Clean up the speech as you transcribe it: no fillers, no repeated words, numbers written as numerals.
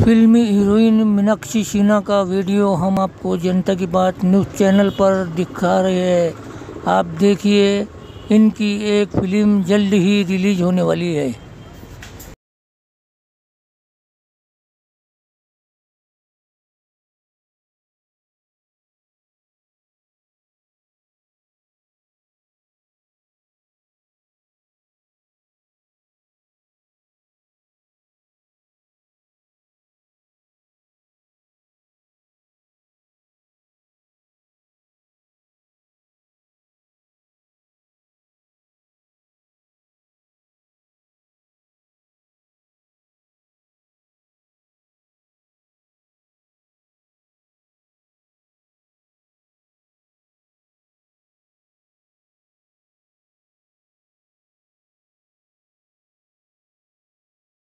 फिल्मी हीरोइन मीनाक्षी सिन्हा का वीडियो हम आपको जनता की बात न्यूज़ चैनल पर दिखा रहे हैं। आप देखिए, इनकी एक फिल्म जल्द ही रिलीज होने वाली है।